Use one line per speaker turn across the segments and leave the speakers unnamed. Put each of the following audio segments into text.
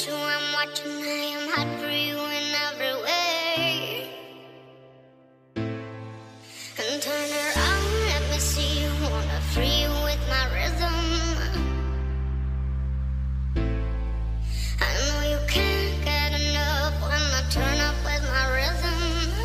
you, I'm watching, I am hot for you in every way. And turn around, let me see you, wanna free you with my rhythm. I know you can't get enough when I turn up with my rhythm.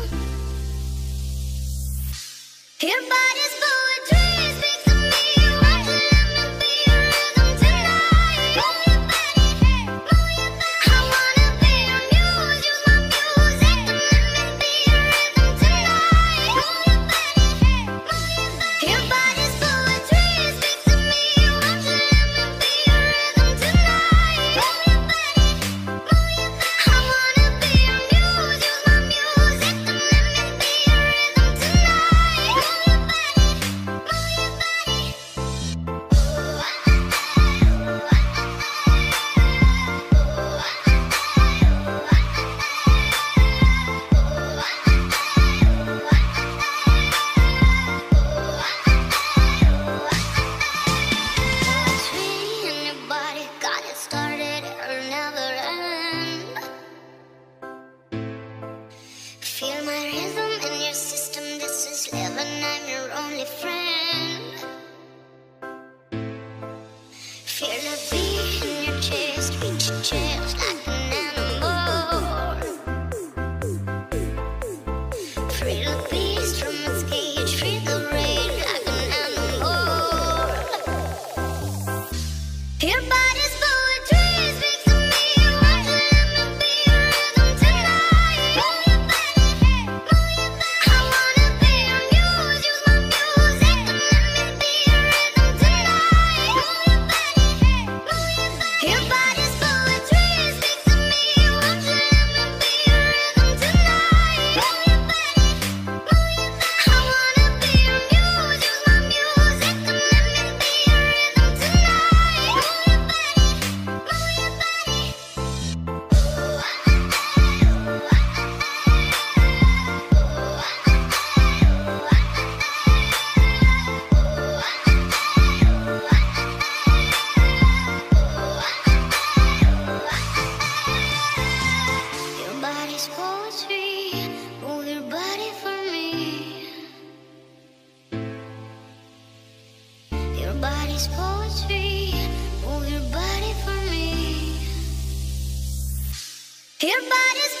Your body's poetry, speak to me, won't you let me be your rhythm tonight? Move your body, move your body. I wanna be your muse, use my music to let me be your rhythm tonight. Move your body, move your body. Your body's poetry, speak to me, won't you let me be your rhythm tonight? Move your body, move your body. I wanna be your muse, use my music to let me be your rhythm tonight. Move your body, move your body. Poetry in your body, got it started, it'll never end. Feel my rhythm in your system, this is living, I'm your only friend. Feel the beat in your chest, reach your chest like an animal. Free the beast from its cage, free the rage like an animal. Your body's poetry, speak to me, won't you let me be your rhythm tonight? Move your body, move your body. I wanna be your muse, use my music to let me be your rhythm tonight. Move your body, move your body. Your body's poetry, speak to me, won't you let me be your rhythm tonight? Move your body, move your body. I wanna be your muse, use my music to let me be your rhythm tonight. Move your body, move your body. Your body's poetry, move your body for me. Your body's poetry, move your body for me. Your body's